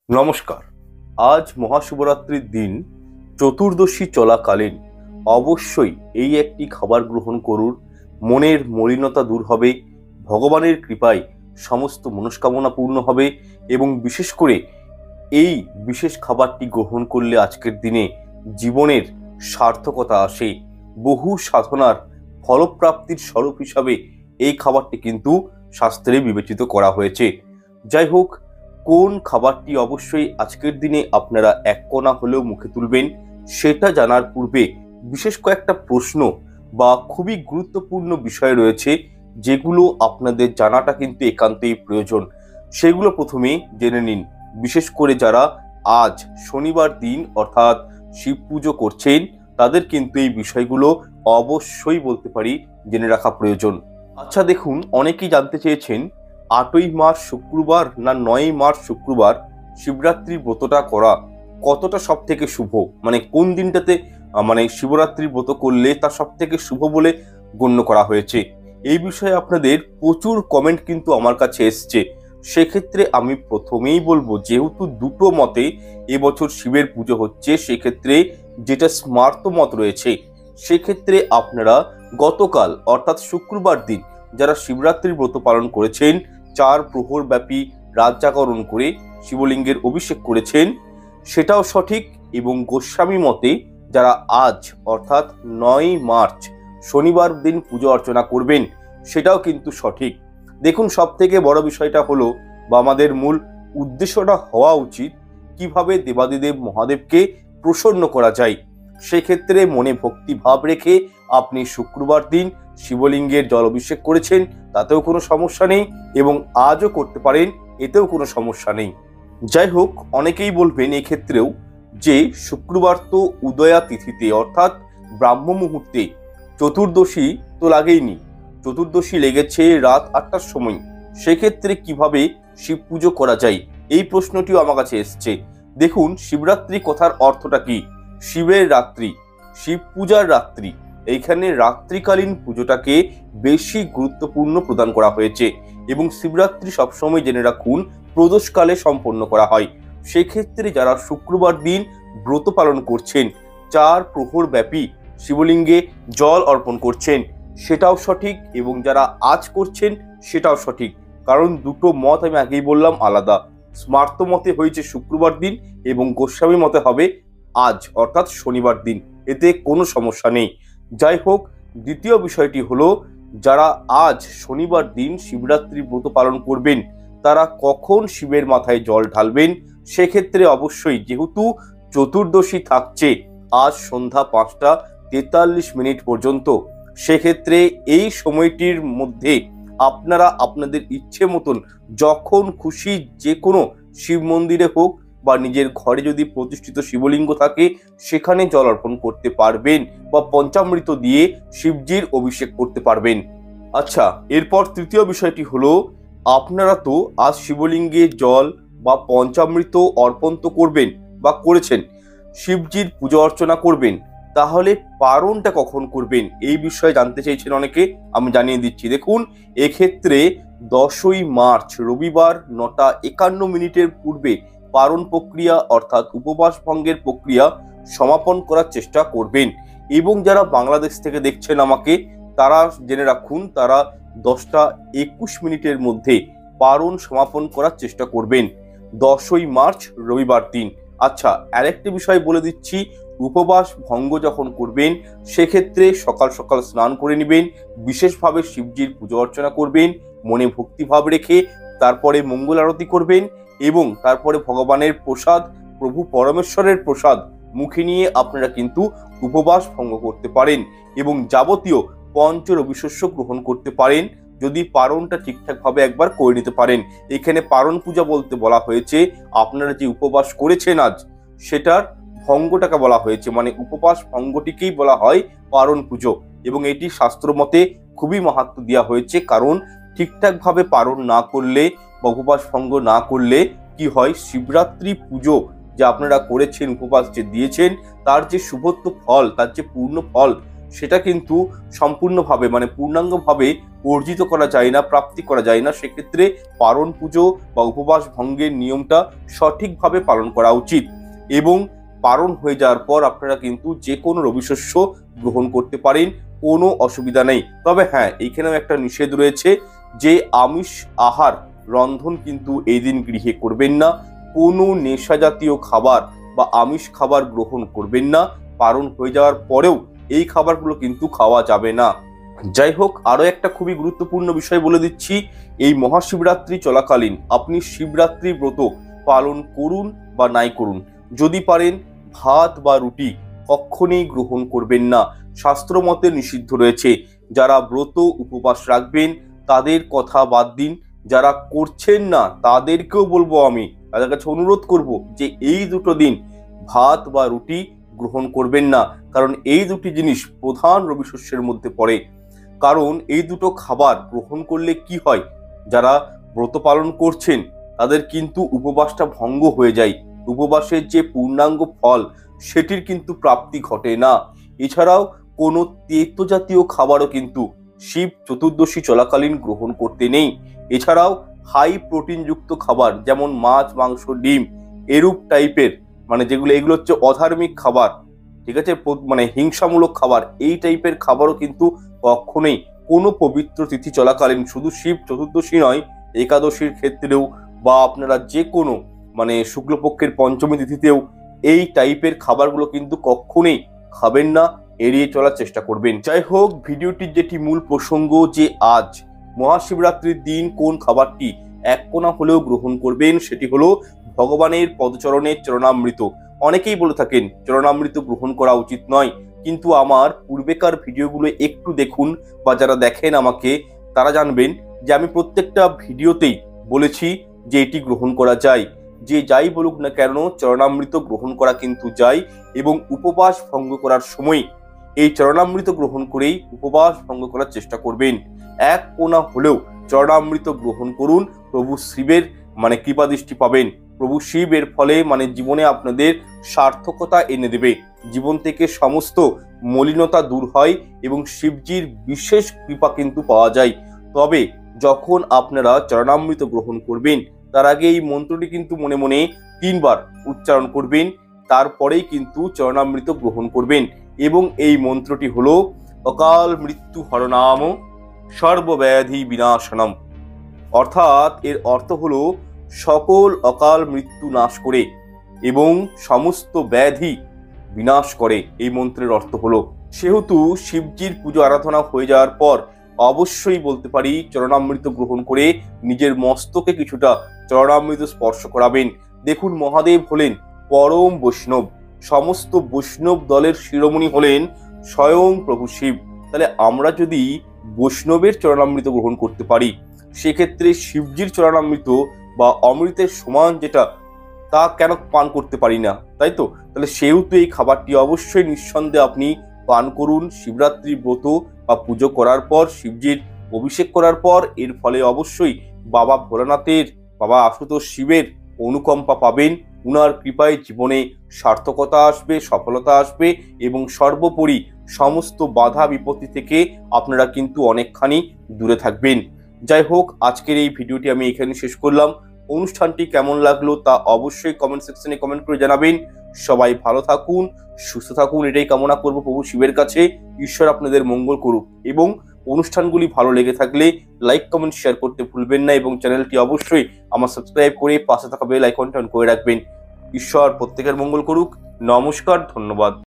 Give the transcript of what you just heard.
নমস্কার। আজ মহাশিবরাত্রির দিন চতুর্দশী চলাকালীন অবশ্যই এই একটি খাবার গ্রহণ করুন। মনের মলিনতা দূর হবে, ভগবানের কৃপায় সমস্ত মনস্কামনা পূর্ণ হবে এবং বিশেষ করে এই বিশেষ খাবারটি গ্রহণ করলে আজকের দিনে জীবনের সার্থকতা আসে। বহু সাধনার ফলপ্রাপ্তির স্বরূপ হিসাবে এই খাবারটি কিন্তু শাস্ত্রে বিবেচিত করা হয়েছে। যাই হোক, কোন খাবারটি অবশ্যই আজকের দিনে আপনারা এক কোণা হলেও মুখে তুলবেন সেটা জানার পূর্বে বিশেষ কয়েকটা প্রশ্ন বা খুবই গুরুত্বপূর্ণ বিষয় রয়েছে যেগুলো আপনাদের জানাটা কিন্তু একান্তই প্রয়োজন। সেগুলো প্রথমে জেনে নিন। বিশেষ করে যারা আজ শনিবার দিন অর্থাৎ শিব পুজো করছেন তাদের কিন্তু এই বিষয়গুলো অবশ্যই বলতে পারি জেনে রাখা প্রয়োজন। আচ্ছা দেখুন, অনেকেই জানতে চেয়েছেন 8ই মার্চ শুক্রবার না 9ই মার্চ শুক্রবার শিবরাত্রির ব্রতটা করা কতটা সব থেকে শুভ, মানে কোন দিনটাতে শিবরাত্রির ব্রত করলে তা সব থেকে শুভ বলে গণ্য করা হয়েছে। এই বিষয়ে আপনাদের প্রচুর কমেন্ট কিন্তু আমার কাছে এসছে। সেক্ষেত্রে আমি প্রথমেই বলবো, যেহেতু দুটো মতে এবছর শিবের পুজো হচ্ছে, সেক্ষেত্রে যেটা স্মার্ত মত রয়েছে সেক্ষেত্রে আপনারা গতকাল অর্থাৎ শুক্রবার দিন যারা শিবরাত্রির ব্রত পালন করেছেন 4 প্রহর ব্যাপী রাত জাগরণ করে শিবলিঙ্গের অভিষেক করেছেন সেটাও সঠিক, এবং গোস্বামী মতে যারা আজ অর্থাৎ 9ই মার্চ শনিবার দিন পুজো অর্চনা করবেন সেটাও কিন্তু সঠিক। দেখুন, সব থেকে বড় বিষয়টা হলো বা আমাদের মূল উদ্দেশ্যটা হওয়া উচিত কিভাবে দেবাদিদেব মহাদেবকে প্রসন্ন করা যায়। সেক্ষেত্রে মনে ভক্তি ভাব রেখে আপনি শুক্রবার দিন শিবলিঙ্গের জল অভিষেক করেছেন, তাতেও কোনো সমস্যা নেই, এবং আজও করতে পারেন, এতেও কোনো সমস্যা নেই। যাই হোক, অনেকেই বলবেন এক্ষেত্রেও যে শুক্রবার তো উদয়া তিথিতে অর্থাৎ ব্রাহ্ম মুহূর্তে, চতুর্দশী তো লাগেইনি, চতুর্দশী লেগেছে রাত 8টার সময়, সেক্ষেত্রে কিভাবে শিব পুজো করা যায় এই প্রশ্নটিও আমার কাছে এসছে। দেখুন, শিবরাত্রি কথার অর্থটা কি? শিবের রাত্রি, শিব পূজার রাত্রি। এইখানে রাত্রিকালীন পুজোটাকে বেশি গুরুত্বপূর্ণ প্রদান করা হয়েছে, এবং শিবরাত্রি সবসময় জেনে রাখুন প্রদোষকালে সম্পন্ন করা হয়। সেক্ষেত্রে যারা শুক্রবার দিন ব্রত পালন করছেন 4 প্রহর ব্যাপী শিবলিঙ্গে জল অর্পণ করছেন সেটাও সঠিক, এবং যারা আজ করছেন সেটাও সঠিক। কারণ দুটো মত আমি আগেই বললাম আলাদা। স্মার্ত মতে হয়েছে শুক্রবার দিন এবং গোস্বামী মতে হবে আজ অর্থাৎ শনিবার দিন, এতে কোনো সমস্যা নেই। যাই হোক, দ্বিতীয় বিষয়টি হলো যারা আজ শনিবার দিন শিবরাত্রি ব্রত পালন করবেন তারা কখন শিবের মাথায় জল ঢালবেন। সেক্ষেত্রে অবশ্যই যেহেতু চতুর্দশী থাকছে আজ সন্ধ্যা 5টা 43 পর্যন্ত, সেক্ষেত্রে এই সময়টির মধ্যে আপনারা আপনাদের ইচ্ছে মতন যখন খুশি যে কোনো শিব মন্দিরে হোক বা নিজের ঘরে যদি প্রতিষ্ঠিত শিবলিঙ্গ থাকে সেখানে জল অর্পণ করতে পারবেন বা পঞ্চামৃত দিয়ে শিবজির অভিষেক করতে পারবেন। আচ্ছা, এরপর তৃতীয় বিষয়টি হলো আপনারা তো আজ শিবলিঙ্গে জল বা পঞ্চামৃত অর্পণ তো করবেন বা করেছেন, শিবজির পুজো অর্চনা করবেন, তাহলে পারণটা কখন করবেন এই বিষয়ে জানতে চাইছেন অনেকে। আমি জানিয়ে দিচ্ছি। দেখুন, এক্ষেত্রে 10ই মার্চ রবিবার 9টা 51 পূর্বে পারণ প্রক্রিয়া অর্থাৎ উপবাস ভঙ্গের প্রক্রিয়া সমাপন করার চেষ্টা করবেন। এবং যারা বাংলাদেশ থেকে দেখছেন আমাকে, তারা জেনে রাখুন তারা 10টা 21 মধ্যে পারণ সমাপন করার চেষ্টা করবেন 10ই মার্চ রবিবার দিন। আচ্ছা, আরেকটি বিষয় বলে দিচ্ছি, উপবাস ভঙ্গ যখন করবেন সেক্ষেত্রে সকাল সকাল স্নান করে নেবেন, বিশেষভাবে শিবজির পুজো অর্চনা করবেন মনে ভক্তিভাব রেখে, তারপরে মঙ্গল আরতি করবেন এবং তারপরে ভগবানের প্রসাদ, প্রভু পরমেশ্বরের প্রসাদ মুখে নিয়ে আপনারা কিন্তু উপবাস ভঙ্গ করতে পারেন এবং যাবতীয় পঞ্চ রবিশস্য গ্রহণ করতে পারেন যদি পারণটা ঠিকঠাকভাবে একবার করে নিতে পারেন। এখানে পারণ পূজা বলতে বলা হয়েছে আপনারা যে উপবাস করেছেন আজ সেটার ভঙ্গটাকে বলা হয়েছে, মানে উপবাস ভঙ্গটিকেই বলা হয় পারণ পুজো, এবং এটি শাস্ত্র মতে খুবই মাহাত্ম্য দেওয়া হয়েছে। কারণ ঠিকঠাকভাবে পারণ না করলে বা উপবাস ভঙ্গ না করলে কি হয়, শিবরাত্রি পুজো যে আপনারা করেছেন, উপবাস যে দিয়েছেন, তার যে শুভত্ব ফল, তার যে পূর্ণ ফল সেটা কিন্তু সম্পূর্ণভাবে মানে পূর্ণাঙ্গভাবে অর্জিত করা যায় না, প্রাপ্তি করা যায় না। সেক্ষেত্রে পারণ পুজো বা উপবাস ভঙ্গের নিয়মটা সঠিকভাবে পালন করা উচিত এবং পারণ হয়ে যাওয়ার পর আপনারা কিন্তু যে কোনো রবি শস্য গ্রহণ করতে পারেন, কোনো অসুবিধা নেই। তবে হ্যাঁ, এইখানেও একটা নিষেধ রয়েছে যে আমিষ আহার রন্ধন কিন্তু এই দিন গৃহে করবেন না, কোনো নেশা জাতীয় খাবার বা আমিষ খাবার গ্রহণ করবেন না। পারণ হয়ে যাওয়ার পরেও এই খাবারগুলো কিন্তু খাওয়া যাবে না। যাই হোক, আরো একটা খুবই গুরুত্বপূর্ণ বিষয় বলে দিচ্ছি, এই মহাশিবরাত্রি চলাকালীন আপনি শিবরাত্রি ব্রত পালন করুন বা নাই করুন, যদি পারেন ভাত বা রুটি কখনোই গ্রহণ করবেন না। শাস্ত্র মতে নিষিদ্ধ রয়েছে। যারা ব্রত উপবাস রাখবেন তাদের কথা বাদ দিন, যারা করছেন না তাদেরকেও বলবো, আমি তাদের কাছে অনুরোধ করব যে এই দুটো দিন ভাত বা রুটি গ্রহণ করবেন না, কারণ এই দুটি জিনিস প্রধান রবি শস্যের মধ্যে পড়ে। কারণ এই দুটো খাবার গ্রহণ করলে কি হয়, যারা ব্রত পালন করছেন তাদের কিন্তু উপবাসটা ভঙ্গ হয়ে যায়, উপবাসের যে পূর্ণাঙ্গ ফল সেটির কিন্তু প্রাপ্তি ঘটে না। এছাড়াও কোনো তেতো জাতীয় খাবারও কিন্তু শিব চতুর্দশী চলাকালীন গ্রহণ করতে নেই। এছাড়াও হাই প্রোটিনযুক্ত খাবার যেমন মাছ, মাংস, ডিম এরূপ টাইপের মানে এগুলো হচ্ছে অধার্মিক খাবার, ঠিক আছে, মানে হিংসামূলক খাবার, এই টাইপের খাবারও কিন্তু কখনোই কোনো পবিত্র তিথি চলাকালীন, শুধু শিব চতুর্দশী নয়, একাদশীর ক্ষেত্রেও বা আপনারা যে কোনো মানে শুক্লপক্ষের পঞ্চমী তিথিতেও এই টাইপের খাবারগুলো কিন্তু কখনোই খাবেন না, এড়িয়ে চলার চেষ্টা করবেন। যাই হোক, ভিডিওটির যেটি মূল প্রসঙ্গ যে আজ মহাশিবরাত্রির দিন কোন খাবারটি এক কোণা হলেও গ্রহণ করবেন, সেটি হলো ভগবানের পদচরণের চরণামৃত। অনেকেই বলে থাকেন চরণামৃত গ্রহণ করা উচিত নয়, কিন্তু আমার পূর্বেকার ভিডিওগুলো একটু দেখুন বা যারা দেখেন আমাকে তারা জানবেন যে আমি প্রত্যেকটা ভিডিওতেই বলেছি যে এটি গ্রহণ করা যায়। যে যাই বলুক না কেন চরণামৃত গ্রহণ করা কিন্তু যায় এবং উপবাস ভঙ্গ করার সময় এই চরণামৃত গ্রহণ করেই উপবাস ভঙ্গ করার চেষ্টা করবেন। এক কোণা হলেও চরণামৃত গ্রহণ করুন, প্রভু শিবের মানে কৃপা দৃষ্টি পাবেন। প্রভু শিব এর ফলে মানে জীবনে আপনাদের সার্থকতা এনে দেবে, জীবন থেকে সমস্ত মলিনতা দূর হয় এবং শিবজির বিশেষ কৃপা কিন্তু পাওয়া যায়। তবে যখন আপনারা চরণামৃত গ্রহণ করবেন তার আগে এই মন্ত্রটি কিন্তু মনে মনে 3 বার উচ্চারণ করবেন, তারপরেই কিন্তু চরণামৃত গ্রহণ করবেন। এবং এই মন্ত্রটি হলো অকাল মৃত্যু হরনাম সর্বব্যাধি বিনাশনম, অর্থাৎ এর অর্থ হলো সকল অকাল মৃত্যু নাশ করে এবং সমস্ত ব্যাধি বিনাশ করে, এই মন্ত্রের অর্থ হলো। সেহেতু শিবজির পুজো আরাধনা হয়ে যাওয়ার পর অবশ্যই বলতে পারি চরণামৃত গ্রহণ করে নিজের মস্তকে কিছুটা চরণামৃত স্পর্শ করাবেন। দেখুন, মহাদেব হলেন পরম বৈষ্ণব, সমস্ত বৈষ্ণব দলের শিরোমণি হলেন স্বয়ং প্রভু শিব। তাহলে আমরা যদি বৈষ্ণবের চরণামৃত গ্রহণ করতে পারি, সেক্ষেত্রে শিবজির চরণামৃত বা অমৃতের সমান যেটা তা কেন পান করতে পারি না, তাই তো? তাহলে সেহেতু এই খাবারটি অবশ্যই নিঃসন্দেহে আপনি পান করুন শিবরাত্রি ব্রত বা পুজো করার পর, শিবজির অভিষেক করার পর। এর ফলে অবশ্যই বাবা ভোলানাথের, বাবা আশুতোষ শিবের অনুকম্পা পাবেন, উনার কৃপায় জীবনে সার্থকতা আসবে, সফলতা আসবে এবং সর্বোপরি সমস্ত বাধা বিপত্তি থেকে আপনারা কিন্তু অনেকখানি দূরে থাকবেন। যাই হোক, আজকের এই ভিডিওটি আমি এখানে শেষ করলাম। অনুষ্ঠানটি কেমন লাগলো তা অবশ্যই কমেন্ট সেকশনে কমেন্ট করে জানাবেন। সবাই ভালো থাকুন, সুস্থ থাকুন, এটাই কামনা করব প্রভু শিবের কাছে। ঈশ্বর আপনাদের মঙ্গল করুক এবং অনুষ্ঠানগুলি ভালো লেগে থাকলে লাইক, কমেন্ট, শেয়ার করতে ভুলবেন না এবং চ্যানেলটি অবশ্যই আমার সাবস্ক্রাইব করে পাশে থাকা বেল আইকনটা অন করে রাখবেন। ঈশ্বর প্রত্যেকের মঙ্গল করুক। নমস্কার, ধন্যবাদ।